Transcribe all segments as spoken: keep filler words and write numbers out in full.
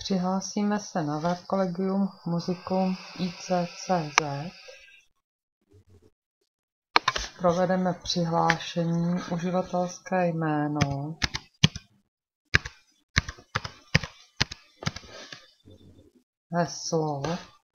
Přihlásíme se na web Collegium Musicum I C C Z. Provedeme přihlášení, uživatelské jméno, heslo,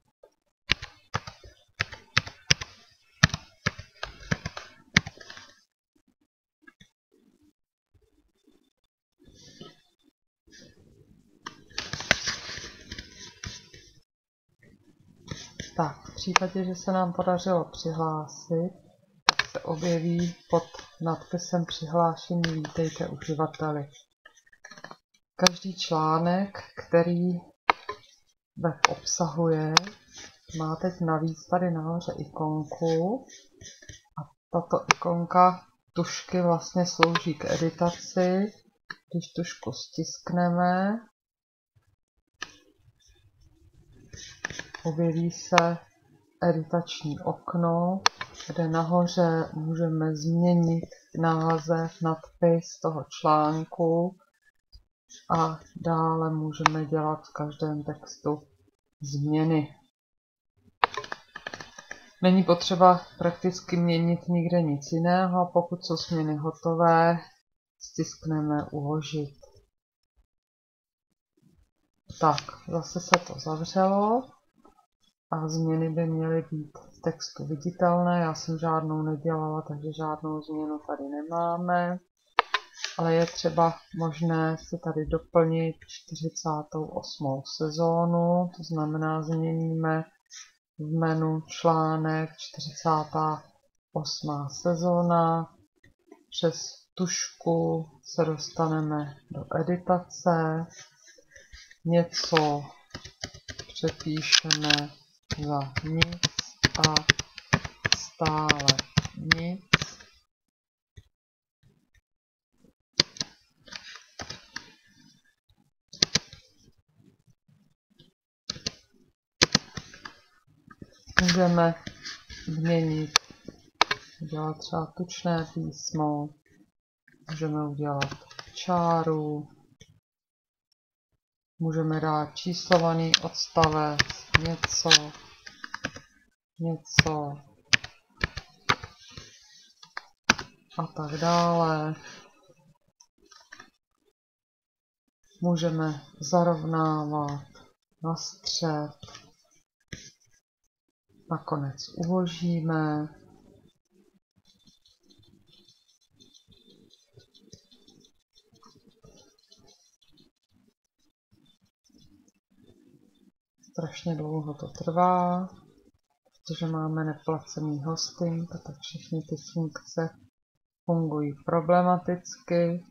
tak v případě, že se nám podařilo přihlásit, tak se objeví pod nadpisem přihlášení vítejte uživateli. Každý článek, který web obsahuje, má teď navíc tady nahoře ikonku a tato ikonka tušky vlastně slouží k editaci. Když tušku stiskneme, objeví se editační okno, kde nahoře můžeme změnit název, nadpis toho článku a dále můžeme dělat v každém textu změny. Není potřeba prakticky měnit nikde nic jiného a pokud jsou změny hotové, stiskneme uložit. Tak, zase se to zavřelo a změny by měly být v textu viditelné. Já jsem žádnou nedělala, takže žádnou změnu tady nemáme. Ale je třeba možné si tady doplnit čtyřicátou osmou sezónu, to znamená změníme v menu článek čtyřicátá osmá sezóna. Přes tušku se dostaneme do editace, něco přepíšeme za nic a stále nic. Můžeme změnit, udělat třeba tučné písmo, můžeme udělat čáru, můžeme dát číslovaný odstavec, něco, něco a tak dále. Můžeme zarovnávat na střed, nakonec uložíme. Strašně dlouho to trvá, protože máme neplacený hosting, a tak všechny ty funkce fungují problematicky.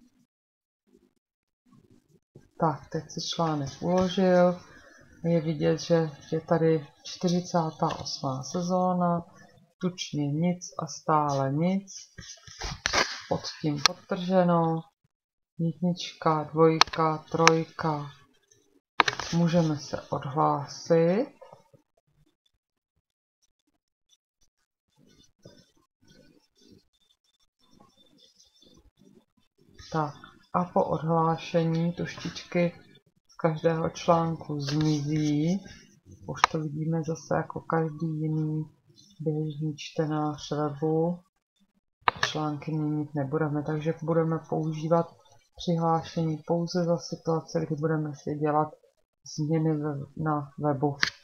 Tak, teď si článek uložil. Je vidět, že je tady čtyřicátá osmá sezóna, tučně nic a stále nic. Pod tím podtrženo, jednička, dvojka, trojka. Můžeme se odhlásit. Tak a po odhlášení tuštičky z každého článku zmizí. Už to vidíme zase jako každý jiný běžný čtenář webu. Články měnit nebudeme, takže budeme používat přihlášení pouze za situace, kdy budeme si dělat změny na webu.